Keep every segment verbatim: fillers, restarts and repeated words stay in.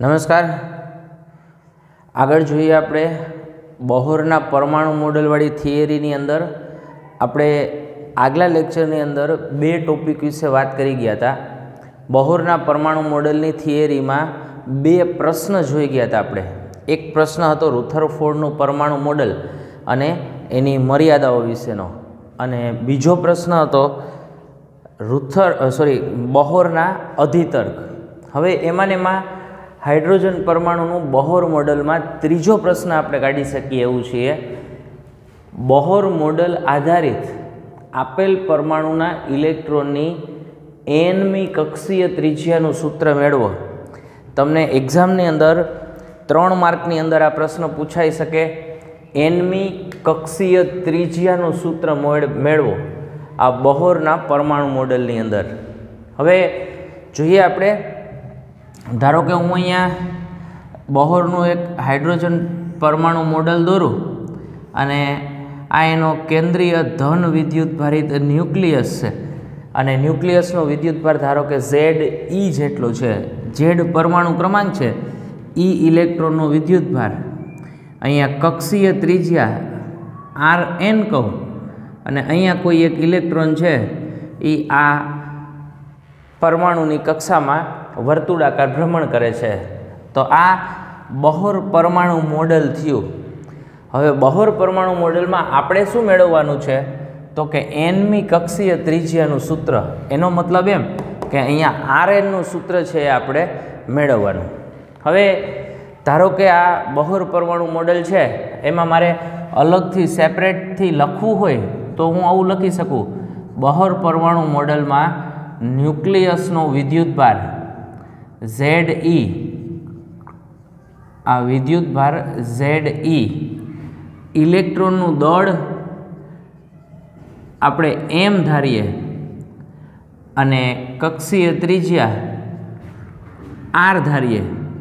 નમસ્કાર. આગળ જોઈએ આપણે બોહરના પરમાણુ મોડેલવાળી થિયરીની અંદર આપણે આગલા લેક્ચરની અંદર બે ટોપિક વિશે વાત કરી ગયા હતા. બોહરના પરમાણુ મોડેલની થિયરીમાં બે પ્રશ્ન જોઈ ગયા હતા આપણે. એક પ્રશ્ન હતો રુથરફોર્ડનું પરમાણુ મોડેલ અને એની મર્યાદાઓ વિશેનો, અને બીજો પ્રશ્ન હતો રુથર સોરી બોહરના અધિતર્ક. હવે એમાં ને એમાં હાઇડ્રોજન પરમાણુનું બોહર મોડેલમાં ત્રીજો પ્રશ્ન આપણે કાઢી શકીએ એવું છીએ. બોહર મોડેલ આધારિત આપેલ પરમાણુના ઇલેક્ટ્રોનની એનમી કક્ષીય ત્રિજ્યાનું સૂત્ર મેળવો. તમને એક્ઝામની અંદર ત્રણ માર્કની અંદર આ પ્રશ્ન પૂછાઈ શકે. એનમી કક્ષીય ત્રિજ્યાનું સૂત્ર મેળવો આ બોહરના પરમાણુ મોડેલની અંદર. હવે જોઈએ આપણે, ધારો કે હું અહીંયા બોહરનું એક હાઇડ્રોજન પરમાણુ મોડેલ દોરું અને આ એનો કેન્દ્રીય ધન વિદ્યુતભારિત ન્યુક્લિયસ છે, અને ન્યુક્લિયસનો વિદ્યુતભાર ધારો કે ઝેડ ઈ જેટલો છે. ઝેડ પરમાણુ ક્રમાંક છે, ઈ ઇલેક્ટ્રોનનો વિદ્યુતભાર. અહીંયા કક્ષીય ત્રિજ્યા આર એન કહું, અને અહીંયા કોઈ એક ઇલેક્ટ્રોન છે એ આ પરમાણુની કક્ષામાં વર્તુળાકાર ભ્રમણ કરે છે. તો આ બોહર પરમાણુ મોડેલ થયું. હવે બોહર પરમાણુ મોડેલમાં આપણે શું મેળવવાનું છે તો કે એનમી કક્ષીય ત્રિજ્યાનું સૂત્ર. એનો મતલબ એમ કે અહીંયા આર એનનું સૂત્ર છે એ આપણે મેળવવાનું. હવે ધારો કે આ બોહર પરમાણુ મોડેલ છે, એમાં મારે અલગથી સેપરેટથી લખવું હોય તો હું આવું લખી શકું. બોહર પરમાણુ મોડેલમાં ન્યુક્લિયસનો વિદ્યુતભાર ઝેડ ઈ, આ વિદ્યુતભાર ઝેડ ઈ, ઇલેક્ટ્રોનનું દળ આપણે એમ ધારીએ, અને કક્ષીય ત્રિજ્યા આર ધારીએ.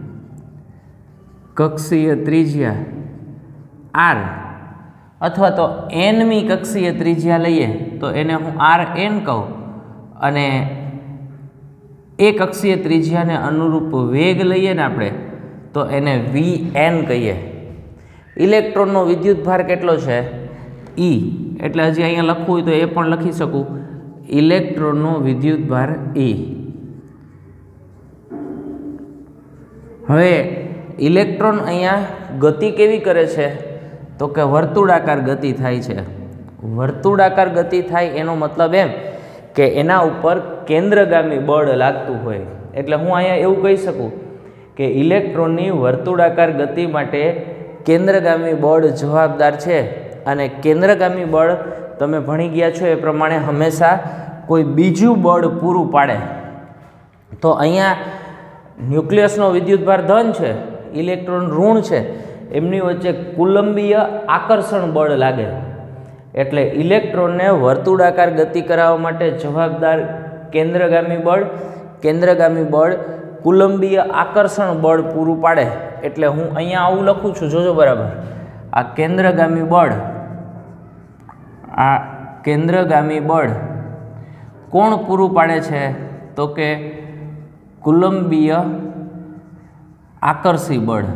કક્ષીય ત્રિજ્યા આર, અથવા તો એનમી કક્ષીય ત્રિજ્યા લઈએ તો એને હું આર એન કહું, અને એ કક્ષીય ત્રિજ્યાને અનુરૂપ વેગ લઈએ ને આપણે તો એને વી એન કહીએ. ઇલેક્ટ્રોનનો વિદ્યુતભાર કેટલો છે? ઈ. એટલે હજી અહીંયા લખવું હોય તો એ પણ લખી શકું, ઇલેક્ટ્રોનનો વિદ્યુતભાર ઈ. હવે ઇલેક્ટ્રોન અહીંયા ગતિ કેવી કરે છે તો કે વર્તુળાકાર ગતિ થાય છે. વર્તુળાકાર ગતિ થાય એનો મતલબ એમ કે એના ઉપર કેન્દ્રગામી બળ લાગતું હોય. એટલે હું અહીંયા એવું કહી શકું કે ઇલેક્ટ્રોનની વર્તુળાકાર ગતિ માટે કેન્દ્રગામી બળ જવાબદાર છે, અને કેન્દ્રગામી બળ તમે ભણી ગયા છો એ પ્રમાણે હંમેશા કોઈ બીજું બળ પૂરું પાડે. તો અહીંયા ન્યુક્લિયસનો વિદ્યુતભાર ધન છે, ઇલેક્ટ્રોન ઋણ છે, એમની વચ્ચે કુલંબીય આકર્ષણ બળ લાગે. એટલે ઇલેક્ટ્રોનને વર્તુળાકાર ગતિ કરાવવા માટે જવાબદાર કેન્દ્રગામી બળ, કેન્દ્રગામી બળ કુલંબીય આકર્ષણ બળ પૂરું પાડે. એટલે હું અહીંયા આવું લખું છું, જોજો બરાબર. આ કેન્દ્રગામી બળ, આ કેન્દ્રગામી બળ કોણ પૂરું પાડે છે તો કે કુલંબીય આકર્ષી બળ.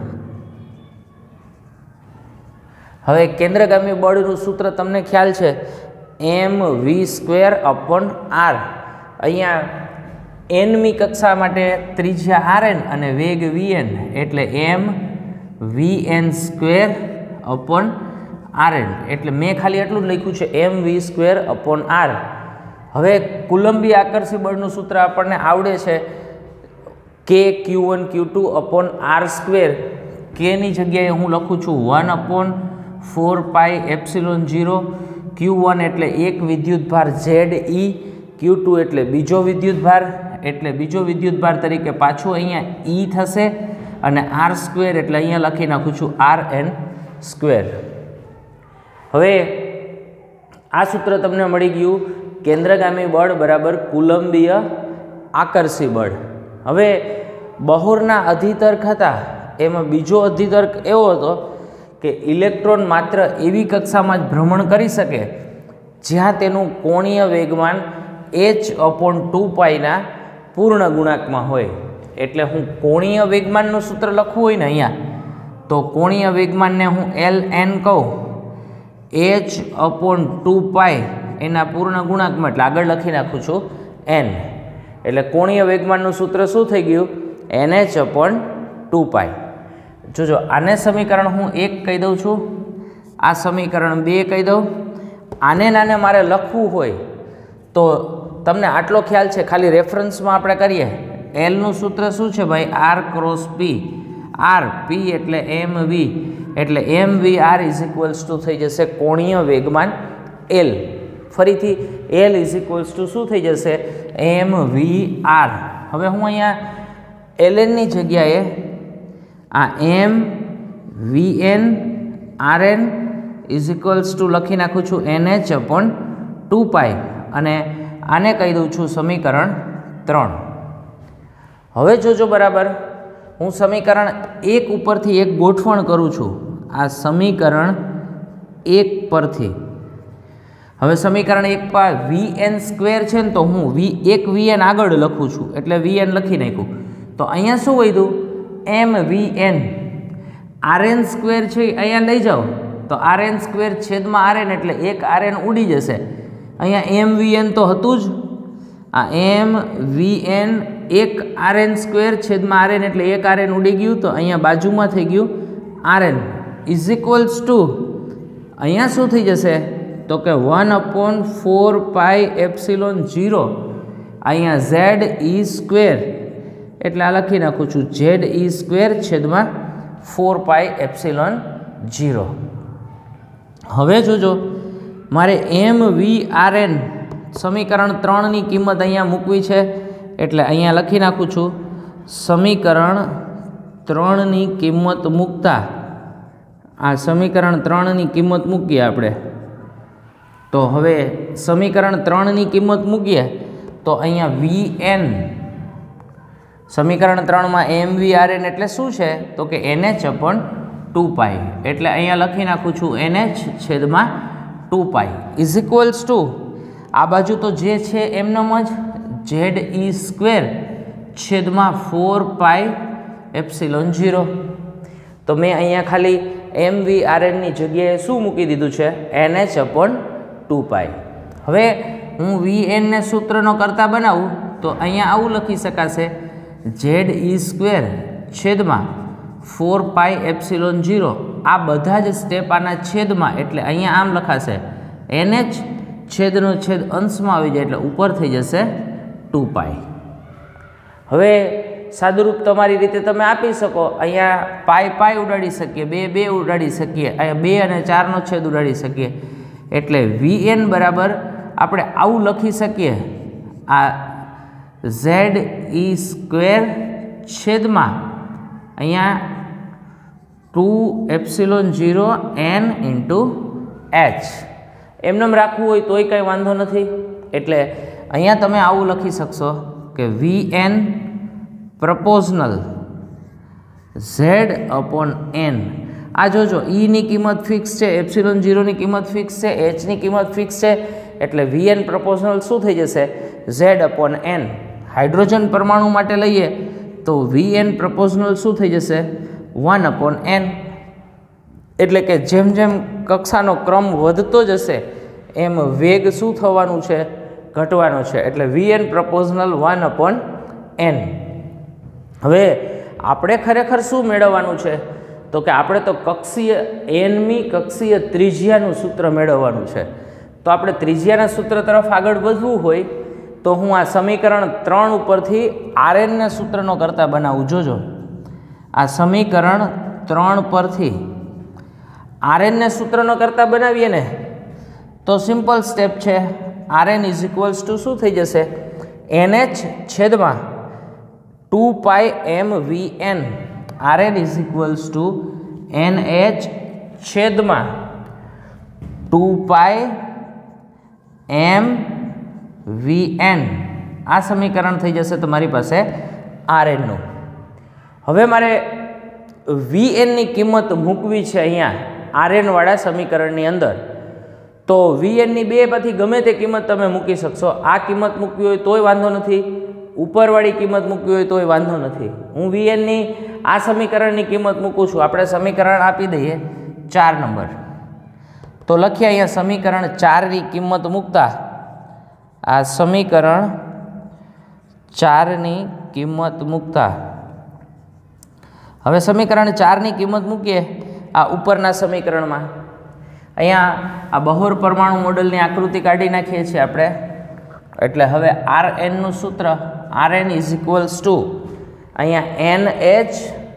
હવે કેન્દ્રગામી બળનું સૂત્ર તમને ખ્યાલ છે, M V square upon R. અહીંયા એનમી કક્ષા માટે ત્રિજ્યા આર એન અને વેગ વી એન, એટલે M V N square upon R N. એટલે મેં ખાલી એટલું જ લખ્યું છે, M V square upon R. હવે કુલંબી આકર્ષી બળનું સૂત્ર આપણને આવડે છે, કે ક્યુ વન ક્યુ ટુ અપોન આર સ્ક્વેર. કેની જગ્યાએ હું લખું છું one upon four pi epsilon zero. Q one એટલે એક વિદ્યુતભાર ઝેડ ઈ, ક્યુ ટુ એટલે બીજો વિદ્યુતભાર, એટલે બીજો વિદ્યુતભાર તરીકે પાછું અહીંયા ઈ થશે, અને આર સ્ક્વેર એટલે અહીંયા લખી નાખું છું આર એન સ્ક્વેર. હવે આ સૂત્ર તમને મળી ગયું, કેન્દ્રગામી બળ બરાબર કુલંબીય આકર્ષી બળ. હવે બોહરના અધિતર્ક હતા, એમાં બીજો અધિતર્ક એવો હતો કે ઇલેક્ટ્રોન માત્ર એવી કક્ષામાં જ ભ્રમણ કરી શકે જ્યાં તેનું કોણીય વેગમાન એચ અપોન ટુ પાઈના પૂર્ણ ગુણાંકમાં હોય. એટલે હું કોણીય વેગમાનનું સૂત્ર લખવું હોય ને અહીંયા, તો કોણીય વેગમાનને હું એલ એન કહું, એચ અપોન ટુ પાઈ એના પૂર્ણ ગુણાંકમાં, એટલે આગળ લખી નાખું છું એન, એટલે કોણીય વેગમાનનું સૂત્ર શું થઈ ગયું? N H upon two pi. જોજો આને સમીકરણ હું એક કહી દઉં છું, આ સમીકરણ બે કહી દઉં. આને નાને મારે લખવું હોય તો તમને આટલો ખ્યાલ છે, ખાલી રેફરન્સમાં આપણે કરીએ. એલનું સૂત્ર શું છે ભાઈ? R cross P. R P એટલે એમ વી, એટલે M V R is equals to થઈ જશે કોણીય વેગમાન એલ. ફરીથી એલ ઇઝ ઇક્વલ્સ ટુ શું થઈ જશે? એમ વી આર. હવે હું અહીંયા એલ એનની જગ્યાએ આ M V N R N is equals to લખી નાખું છું N H upon two pi, અને આને કહી દઉં છું સમીકરણ ત્રણ. હવે જોજો બરાબર, હું સમીકરણ એક ઉપરથી એક ગોઠવણ કરું છું. આ સમીકરણ એક પરથી હવે સમીકરણ એક પર વી એન સ્ક્વેર છે ને, તો હું વી એક વી એન આગળ લખું છું, એટલે વી એન લખી નાખ્યું. તો અહીંયા શું વધ્યું? એમ વી એન. આર એન સ્ક્વેર છે અહીંયા લઈ જાઓ, તો આર એન સ્ક્વેર છેદમાં આર એન, એટલે એક આર એન ઉડી જશે. અહીંયા એમ વી એન તો હતું જ, આ એમ વી એન એક આર એન સ્ક્વેર છેદમાં આર એન, એટલે એક આર એન ઉડી ગયું. તો અહીંયા બાજુમાં થઈ ગયું R N is equals to, અહીંયા શું થઈ જશે? તો કે one upon four pi epsilon zero. અહીંયા ઝેડ ઈ સ્ક્વેર, એટલે આ લખી નાખું છું ઝેડ ઈ સ્ક્વેર છેદમાં ફોર પાઈ એપ્સિલોન ઝીરો. હવે જોજો, મારે એમ વી આર એન સમીકરણ ત્રણની કિંમત અહીંયા મૂકવી છે, એટલે અહીંયા લખી નાખું છું સમીકરણ ત્રણની કિંમત મૂકતા, આ સમીકરણ ત્રણની કિંમત મૂકીએ આપણે. તો હવે સમીકરણ ત્રણની કિંમત મૂકીએ તો અહીંયા વી એન, સમીકરણ ત્રણમાં એમ વી આર એન એટલે શું છે? તો કે N H upon two pi, એટલે અહીંયા લખી નાખું છું એન એચ છેદમાં two pi is equals to, આ બાજુ તો જે છે એમનેમ જ ઝેડ ઈ સ્ક્વેર છેદમાં ફોર પાઈ એપ્સિલોન ઝીરો. તો મેં અહીંયા ખાલી એમ વી આર એનની જગ્યાએ શું મૂકી દીધું છે? N H upon two pi. હવે હું વી એનને સૂત્રનો કરતા બનાવું તો અહીંયા આવું લખી શકાશે ઝેડ ઈ સ્ક્વેર છેદમાં ફોર પાઈ એપ્સિલોન ઝીરો. આ બધા જ સ્ટેપ આના છેદમાં, એટલે અહીંયા આમ લખાશે એન એચ છેદનો છેદ અંશમાં આવી જાય, એટલે ઉપર થઈ જશે ટુ પાઈ. હવે સાદુરૂપ તમારી રીતે તમે આપી શકો. અહીંયા પાઈ પાઈ ઉડાડી શકીએ, બે બે ઉડાડી શકીએ, અહીંયા બે અને ચારનો છેદ ઉડાડી શકીએ, એટલે વી એન બરાબર આપણે આવું લખી શકીએ, આ ઝેડ ઈ સ્ક્વેર છેદમાં અહીંયા two epsilon zero N into H. એમનેમ રાખવું હોય તોય કંઈ વાંધો નથી, એટલે અહીંયા તમે આવું લખી શકશો કે V N proportional Z upon N. આ જોજો, ઈની કિંમત ફિક્સ છે, એપ્સિલોન ઝીરોની કિંમત ફિક્સ છે, એચની કિંમત ફિક્સ છે, એટલે વી એન પ્રપોઝનલ શું થઈ જશે? Z upon N. હાઇડ્રોજન પરમાણુ માટે લઈએ તો વી એન પ્રપોઝનલ શું થઈ જશે? One upon N. એટલે કે જેમ જેમ કક્ષાનો ક્રમ વધતો જશે એમ વેગ શું થવાનું છે? ઘટવાનો છે. એટલે V N proportional one upon N. હવે આપણે ખરેખર શું મેળવવાનું છે? તો કે આપણે તો કક્ષીય એનમી કક્ષીય ત્રિજ્યાનું સૂત્ર મેળવવાનું છે. તો આપણે ત્રિજ્યાના સૂત્ર તરફ આગળ વધવું હોય તો હું આ સમીકરણ ત્રણ ઉપરથી આર એનના સૂત્રનો કરતા બનાવું. જોજો, આ સમીકરણ ત્રણ પરથી આર એનના સૂત્રનો કરતા બનાવીએ ને તો સિમ્પલ સ્ટેપ છે. R N is equals to શું થઈ જશે? એન એચ છેદમાં two pi M V N. R N is equals to N H છેદમાં ટુ પાઈ એમ વી એન. આ સમીકરણ થઈ જશે તમારી પાસે આર એનનું. હવે મારે વી એનની કિંમત મૂકવી છે અહીંયા આર એનવાળા સમીકરણની અંદર. તો વી એનની બે માંથી ગમે તે કિંમત તમે મૂકી શકશો. આ કિંમત મૂકવી હોય તોય વાંધો નથી, ઉપરવાળી કિંમત મૂકવી હોય તોય વાંધો નથી. હું વીએનની આ સમીકરણની કિંમત મૂકું છું. આપણે સમીકરણ આપી દઈએ ચાર નંબર, તો લખીએ અહીંયા સમીકરણ ચારની કિંમત મૂકતા આ સમીકરણ ચારની કિંમત મૂકતા હવે સમીકરણ ચારની કિંમત મૂકીએ આ ઉપરના સમીકરણમાં. અહીંયા આ બહોર પરમાણુ મોડલની આકૃતિ કાઢી નાખીએ છીએ આપણે. એટલે હવે આર એનનું સૂત્ર R N is equals to અહીંયા એન એચ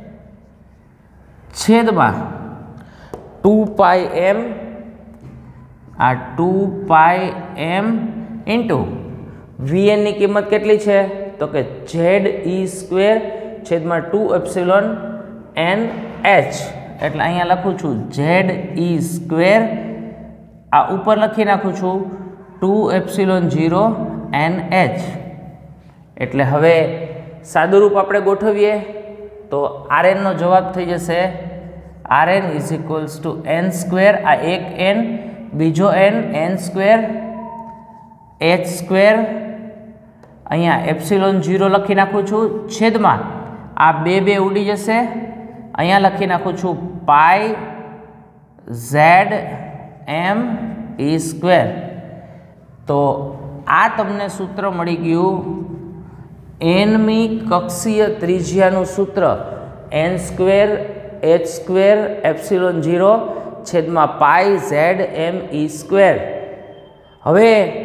છેદમાં ટુ પાઈ એમ આ ટુ પાઈ એમ ઇન્ટુ વીએનની કિંમત કેટલી છે તો કે ઝેડ ઈ સ્ક્વેર છેદમાં ટુ એપ્સિલોન એન એચ. એટલે અહીંયા લખું છું ઝેડ ઈ સ્ક્વેર, આ ઉપર લખી નાખું છું two epsilon zero N H. એટલે હવે સાદુરૂપ આપણે ગોઠવીએ તો આર એનનો જવાબ થઈ જશે R N is equals to N square, આ એક એન બીજો N N square H square, અહીંયા એપ્સિલોન ઝીરો લખી નાખું છું છેદમાં આ બે બે ઉડી જશે, અહીંયા લખી નાખું છું પાઈ ઝેડ એમ ઈ સ્ક્વેર. તો આ તમને સૂત્ર મળી ગયું એનમી કક્ષીય ત્રિજ્યાનું સૂત્ર N square H square epsilon zero છેદમાં pi Z M E square. હવે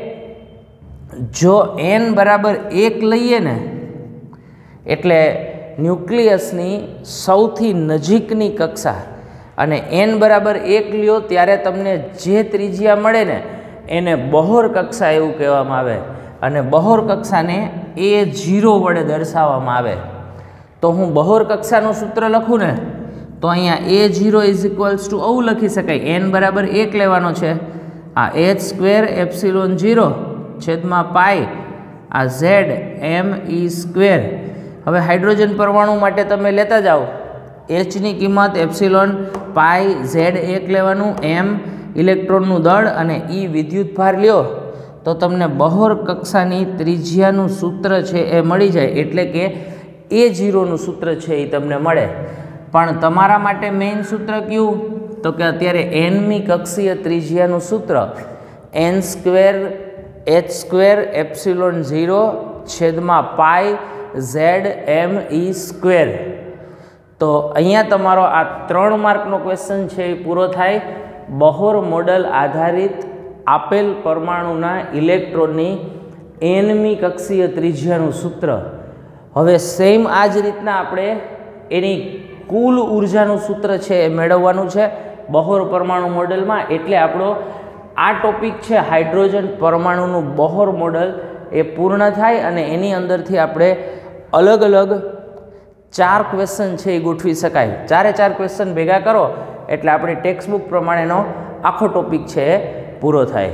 જો એન બરાબર એક લઈએ ને એટલે ન્યુક્લિયસની સૌથી નજીકની કક્ષા, અને એન બરાબર એક લ્યો ત્યારે તમને જે ત્રિજ્યા મળે ને એને બહોર કક્ષા એવું કહેવામાં આવે, અને બહોર કક્ષાને એ ઝીરો વડે દર્શાવવામાં આવે. તો હું બહોર કક્ષાનું સૂત્ર લખું ને તો અહીંયા A zero is equals to આવું લખી શકાય, એન બરાબર એક લેવાનો છે, આ એચ સ્ક્વેર એપ્સિલોન ઝીરો છેદમાં પાઈ આ ઝેડ એમ ઈ સ્ક્વેર. હવે હાઇડ્રોજન પરમાણુ માટે તમે લેતા જાઓ એચની કિંમત એપ્સિલોન પાઈ ઝેડ એક લેવાનું, એમ ઇલેક્ટ્રોનનું દળ અને ઈ વિદ્યુત ભાર લ્યો તો તમને બહોર કક્ષાની ત્રિજ્યાનું સૂત્ર છે એ મળી જાય. એટલે કે એ ઝીરોનું સૂત્ર છે એ તમને મળે. પણ તમારા માટે મેઇન સૂત્ર કયું તો કે અત્યારે એનમી કક્ષીય ત્રિજ્યાનું સૂત્ર N square H square epsilon zero છેદમાં pi Z M E square. તો અહીંયા તમારો આ ત્રણ માર્કનો ક્વેશ્ચન છે એ પૂરો થાય. બહોર મોડલ આધારિત આપેલ પરમાણુના ઇલેક્ટ્રોનની એનમી કક્ષીય ત્રિજ્યાનું સૂત્ર. હવે સેમ આ જ રીતના આપણે એની કુલ ઉર્જાનું સૂત્ર છે એ મેળવવાનું છે બહોર પરમાણુ મોડેલમાં. એટલે આપણો આ ટોપિક છે હાઇડ્રોજન પરમાણુનું બહોર મોડલ એ પૂર્ણ થાય, અને એની અંદરથી આપણે અલગ અલગ ચાર ક્વેશ્ચન છે એ ગોઠવી શકાય. ચારે ચાર ક્વેશ્ચન ભેગા કરો એટલે આપણી ટેક્સ્ટબુક પ્રમાણેનો આખો ટોપિક છે એ પૂરો થાય.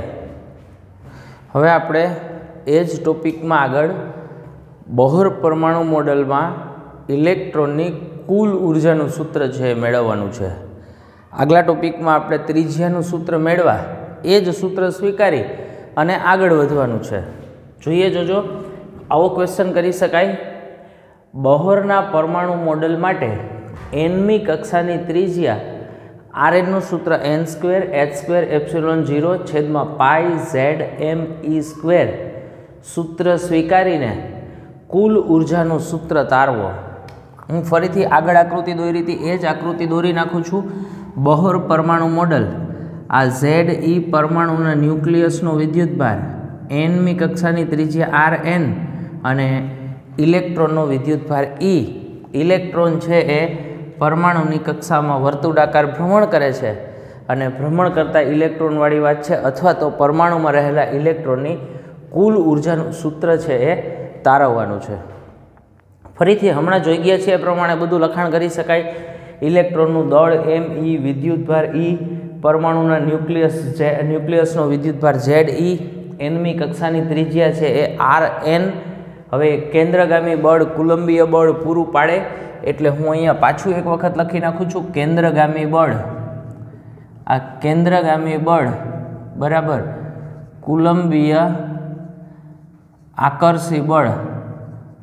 હવે આપણે એ જ ટોપિકમાં આગળ બહોર પરમાણુ મોડલમાં ઇલેક્ટ્રોનની કુલ ઉર્જાનું સૂત્ર છે એ મેળવવાનું છે. આગલા ટોપિકમાં આપણે ત્રિજ્યાનું સૂત્ર મેળવા એ જ સૂત્ર સ્વીકારી અને આગળ વધવાનું છે. જોઈએ જોજો આવો ક્વેશ્ચન કરી શકાય. બહોરના પરમાણુ મોડલ માટે એનમી કક્ષાની ત્રિજ્યા આર એનનું સૂત્ર N square H square epsilon zero છેદમાં pi Z M E square સૂત્ર સ્વીકારીને કુલ ઉર્જાનું સૂત્ર તારવો. હું ફરીથી આગળ આકૃતિ દોરી હતી એ જ આકૃતિ દોરી નાખું છું. બહોર પરમાણુ મોડલ, આ ઝેડ ઈ પરમાણુના ન્યુક્લિયસનો વિદ્યુતભાર, એનમી કક્ષાની ત્રિજ્યા આર એન અને ઇલેક્ટ્રોનનો વિદ્યુતભાર ઈ. ઇલેક્ટ્રોન છે એ પરમાણુની કક્ષામાં વર્તુળાકાર ભ્રમણ કરે છે, અને ભ્રમણ કરતા ઇલેક્ટ્રોનવાળી વાત છે, અથવા તો પરમાણુમાં રહેલા ઇલેક્ટ્રોનની કુલ ઉર્જાનું સૂત્ર છે એ તારવવાનું છે. ફરીથી હમણાં જોઈ ગયા છે એ પ્રમાણે બધું લખાણ કરી શકાય. ઇલેક્ટ્રોનનું દળ એમ ઈ, વિદ્યુતભાર ઈ, પરમાણુના ન્યુક્લિયસ જે ન્યુક્લિયસનો વિદ્યુતભાર ઝેડ ઈ, એનમી કક્ષાની ત્રિજ્યા છે એ આર એન. હવે કેન્દ્રગામી બળ કુલંબીય બળ પૂરું પાડે એટલે હું અહીંયા પાછું એક વખત લખી નાખું છું કેન્દ્રગામી બળ. આ કેન્દ્રગામી બળ બરાબર કુલંબીય આકર્ષી બળ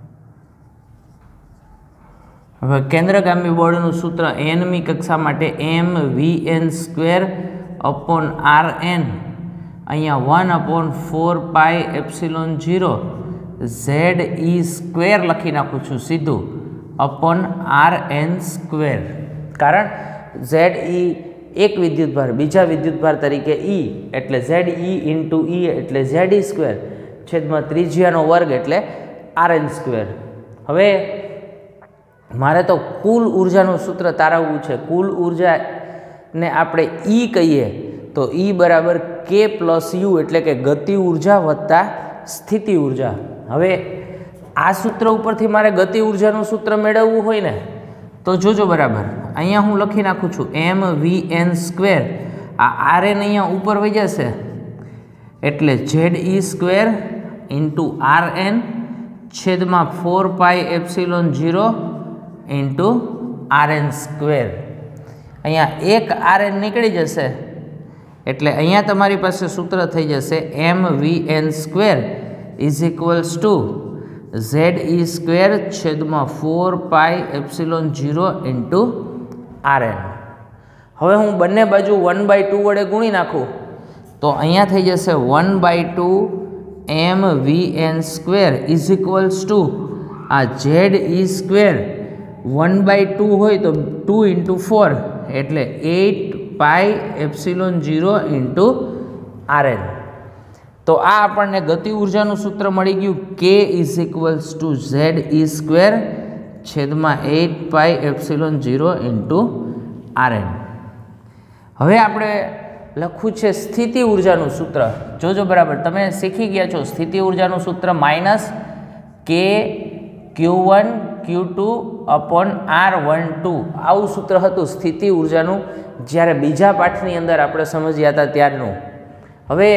હવે કેન્દ્રગામી બળનું સૂત્ર એનમી કક્ષા માટે M V N square upon R N અહીંયા one upon four pi epsilon zero Z ઈ સ્ક્વેર લખી નાખું છું સીધું અપોન આર એન સ્ક્વેર, કારણ ઝેડ ઈ એક વિદ્યુતભાર બીજા વિદ્યુતભાર તરીકે ઈ એટલે ઝેડ ઈ ઇન્ટુ ઈ એટલે ઝેડ ઈ સ્ક્વેર છેદમાં ત્રિજ્યાનો વર્ગ એટલે આર એન સ્ક્વેર. હવે મારે તો કુલ ઉર્જાનું સૂત્ર તારવવું છે. કુલ ઉર્જાને આપણે ઈ કહીએ તો ઈ બરાબર કે પ્લસ યુ એટલે કે ગતિ ઉર્જા વત્તા સ્થિતિ ઉર્જા. હવે આ સૂત્ર ઉપરથી મારે ગતિ ઉર્જાનું સૂત્ર મેળવવું હોય ને તો જોજો બરાબર, અહીંયા હું લખી નાખું છું એમ વી એન સ્ક્વેર, આ આર એન અહીંયા ઉપર વહી જશે એટલે ઝેડ ઈ સ્ક્વેર ઇન્ટુ આર એન છેદમાં four pi epsilon zero into r N square. અહીંયા એક આર એન નીકળી જશે એટલે અહીંયા તમારી પાસે સૂત્ર થઈ જશે એમ V N square is equals to Z E square છેદમાં four pi epsilon zero into r n. હવે હું બંને બાજુ વન બાય ટુ વડે ગુણી નાખું તો અહીંયા થઈ જશે one by two m V N square is equals to આ Z E square one by two હોય તો ટુ ઇન્ટુ ફોર એટલે eight pi epsilon zero into r n. તો આ આપણને ગતિ ઉર્જાનું સૂત્ર મળી ગયું કે is equals to Z E square છેદમાં eight pi epsilon zero into r n. હવે આપણે લખવું છે સ્થિતિ ઉર્જાનું સૂત્ર. જોજો બરાબર, તમે શીખી ગયા છો સ્થિતિ ઉર્જાનું સૂત્ર માઇનસ કે ક્યુ વન ક્યુ two upon r one two આવું સૂત્ર હતું સ્થિતિ ઉર્જાનું, જ્યારે બીજા પાઠની અંદર આપણે સમજ્યા હતા ત્યારનું. હવે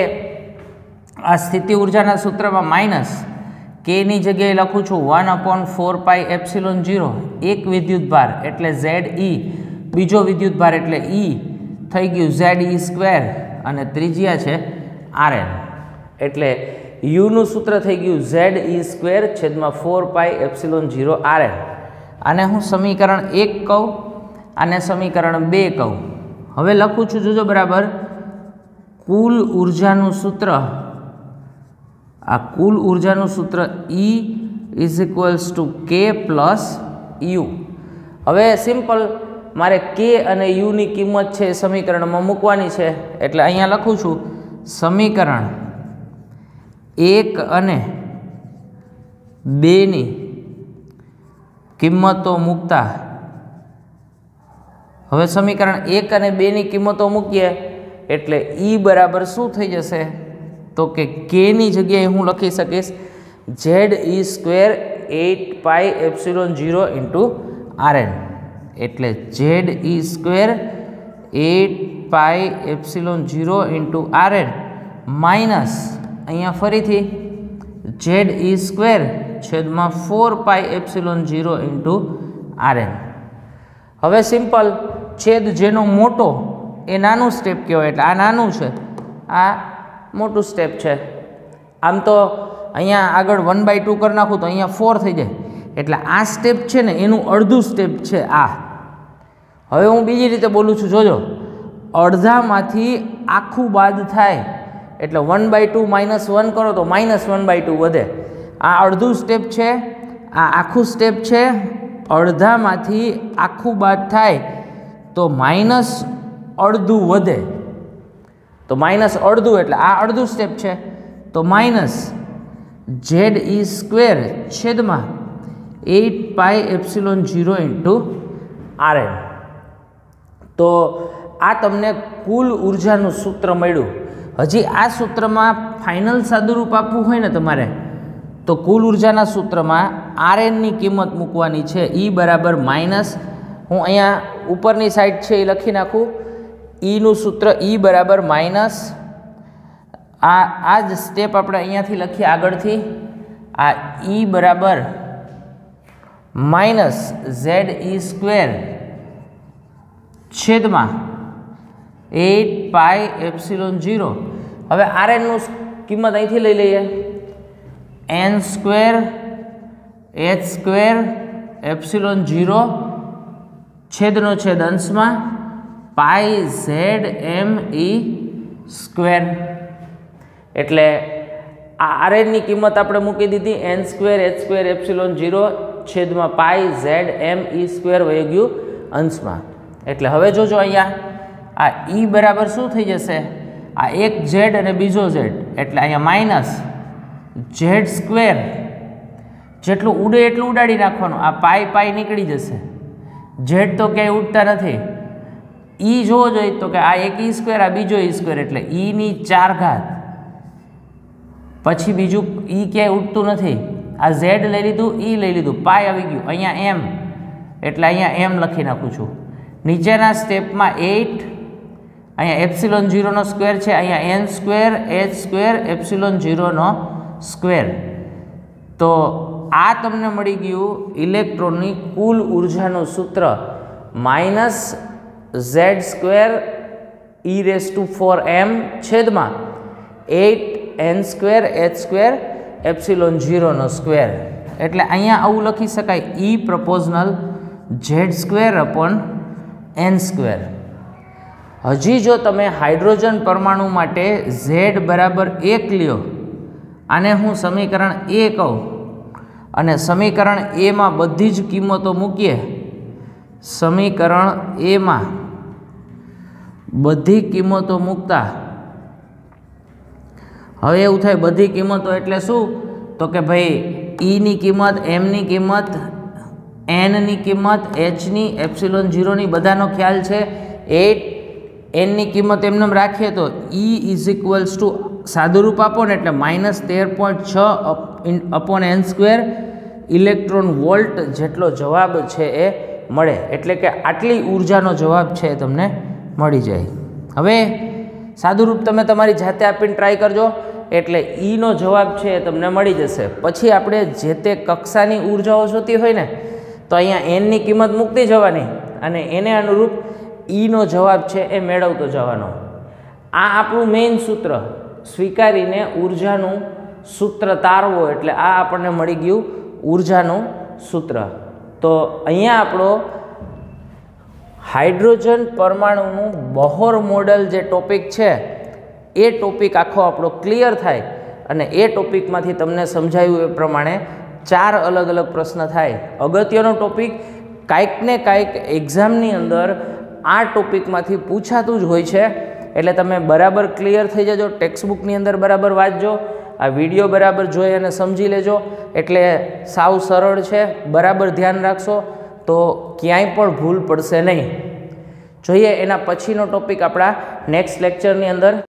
આ સ્થિતિ ઉર્જાના સૂત્રમાં માઇનસ કેની જગ્યાએ લખું છું one upon four pi epsilon zero, એક વિદ્યુતભાર એટલે ઝેડ ઈ, બીજો વિદ્યુતભાર એટલે ઈ થઈ ગયું ઝેડ ઈ સ્ક્વેર અને ત્રિજ્યા છે આર એન એટલે યુનું સૂત્ર થઈ ગયું ઝેડ ઈ સ્ક્વેર છેદમાં four pi epsilon zero r n. આને હું સમીકરણ એક કહું, આને સમીકરણ બે કહું. હવે લખું છું જોજો બરાબર, કુલ ઉર્જાનું સૂત્ર, આ કુલ ઉર્જાનું સૂત્ર E is equals to K plus U. હવે સિમ્પલ મારે કે અને યુની કિંમત છે એ સમીકરણમાં મૂકવાની છે એટલે અહીંયા લખું છું સમીકરણ એક અને બેની કિંમતો મૂકતા. હવે સમીકરણ એક અને બેની કિંમતો મૂકીએ એટલે ઈ બરાબર શું થઈ જશે તો કે કેની જગ્યાએ હું લખી શકીશ ઝેડ ઈ square eight pi epsilon zero into r N એટલે ઝેડ ઈ square eight pi epsilon zero into r n minus અહીંયા ફરીથી ઝેડ ઈ સ્ક્વેર છેદમાં four pi epsilon zero into r n. હવે સિમ્પલ છેદ જેનો મોટો એ નાનું સ્ટેપ કહેવાય એટલે આ નાનું છે, આ મોટું સ્ટેપ છે. આમ તો અહીંયા આગળ વન બાય ટુ કરી નાખું તો અહીંયા ફોર થઈ જાય એટલે આ સ્ટેપ છે ને એનું અડધું સ્ટેપ છે આ. હવે હું બીજી રીતે બોલું છું જોજો, અડધામાંથી આખું બાદ થાય એટલે one by two minus one કરો તો માઇનસ વન બાય ટુ વધે. આ અડધું સ્ટેપ છે, આ આખું સ્ટેપ છે, અડધામાંથી આખું બાદ થાય તો માઇનસ અડધું વધે. તો માઇનસ અડધું એટલે આ અડધું સ્ટેપ છે તો માઇનસ ઝેડ ઈ સ્ક્વેર છેદમાં eight pi epsilon zero into r n. તો આ તમને કુલ ઉર્જાનું સૂત્ર મળ્યું. હજી આ સૂત્રમાં ફાઇનલ સાદુરૂપ આપવું હોય ને તમારે તો કુલ ઉર્જાના સૂત્રમાં આર એનની કિંમત મૂકવાની છે. ઈ બરાબર માઇનસ, હું અહીંયા ઉપરની સાઈડ છે એ લખી નાખું, ઈનું સૂત્ર ઈ બરાબર માઇનસ આ આ જ સ્ટેપ આપણે અહીંયાથી લખીએ આગળથી, આ ઈ બરાબર માઇનસ ઝેડ ઈ સ્ક્વેર છેદમાં એટ પાઈ એપ્સિલોન ઝીરો. હવે આર એનનું કિંમત અહીંથી લઈ લઈએ, n square H square epsilon zero છેદનો છેદ અંશમાં પાઈ ઝેડ એમ ઈ સ્ક્વેર. એટલે આ આર એનની કિંમત આપણે મૂકી દીધી n square H square epsilon zero છેદમાં pi Z M E square વહી ગયું અંશમાં. એટલે હવે જોજો અહીંયા આ ઈ બરાબર શું થઈ જશે, આ એક ઝેડ અને બીજો ઝેડ એટલે અહીંયા માઇનસ ઝેડ સ્ક્વેર, જેટલું ઉડે એટલું ઉડાડી નાખવાનું. આ પાઈ પાઈ નીકળી જશે, ઝેડ તો ક્યાંય ઉડતા નથી. ઈ જોવો જોઈએ તો કે આ એક ઈ સ્ક્વેર આ બીજો ઈ સ્ક્વેર એટલે ઈની ચાર ઘાત, પછી બીજું ઈ ક્યાંય ઉડતું નથી. આ ઝેડ લઈ લીધું, ઈ લઈ લીધું, પાઈ આવી ગયું, અહીંયા એમ એટલે અહીંયા એમ લખી નાખું છું. નીચેના સ્ટેપમાં એટ, અહીંયા એપ્સિલોન ઝીરોનો સ્ક્વેર છે, અહીંયા n square H square epsilon ઝીરોનો સ્ક્વેર. તો આ તમને મળી ગયું ઇલેક્ટ્રોનની કુલ ઉર્જાનું સૂત્ર minus Z square e raise to four m છેદમાં eight n square H square epsilon ઝીરોનો સ્ક્વેર. એટલે અહીંયા આવું લખી શકાય E proportional Z square upon n square. હજી જો તમે હાઇડ્રોજન પરમાણુ માટે ઝેડ બરાબર એક લ્યો, આને હું સમીકરણ એ કહું અને સમીકરણ એમાં બધી જ કિંમતો મૂકીએ, સમીકરણ એમાં બધી કિંમતો મૂકતા હવે એવું થાય બધી કિંમતો એટલે શું, તો કે ભાઈ ઈની કિંમત, એમની કિંમત, એનની કિંમત, એચની, એપ્સિલોન ઝીરોની બધાનો ખ્યાલ છે. એટ એનની કિંમત એમને રાખીએ તો ઈ ઇઝ ઇક્વલ્સ ટુ સાદુરૂપ આપો ને એટલે માઇનસ તેર પોઈન્ટ છ upon n square electron volt જેટલો જવાબ છે એ મળે. એટલે કે આટલી ઉર્જાનો જવાબ છે એ તમને મળી જાય. હવે સાદુરૂપ તમે તમારી જાતે આપીને ટ્રાય કરજો એટલે ઈનો જવાબ છે એ તમને મળી જશે. પછી આપણે જે તે કક્ષાની ઉર્જાઓ શોધતી હોય ને તો અહીંયા એનની કિંમત મૂકતી જવાની અને એને અનુરૂપ ઈનો જવાબ છે એ મેળવતો જવાનો. આ આપણું મેઇન સૂત્ર સ્વીકારીને ઉર્જાનું સૂત્ર તારવો એટલે આ આપણને મળી ગયું ઉર્જાનું સૂત્ર. તો અહીંયા આપણો હાઇડ્રોજન પરમાણુનું બોહર મોડલ જે ટોપિક છે એ ટોપિક આખો આપણો ક્લિયર થાય અને એ ટોપિકમાંથી તમને સમજાયું એ પ્રમાણે ચાર અલગ અલગ પ્રશ્ન થાય. અગત્યનો ટોપિક કાંઈક ને કાંઈક એક્ઝામની અંદર આ ટોપિકમાંથી પૂછાતું જ હોય છે એટલે તમે બરાબર ક્લિયર થઈ જજો. ટેક્સ્ટબુકની અંદર બરાબર વાંચજો, આ વિડીયો બરાબર જોઈ અને સમજી લેજો એટલે સાવ સરળ છે. બરાબર ધ્યાન રાખશો તો ક્યાંય પણ ભૂલ પડશે નહીં. જોઈએ એના પછીનો ટોપિક આપણા નેક્સ્ટ લેક્ચરની અંદર.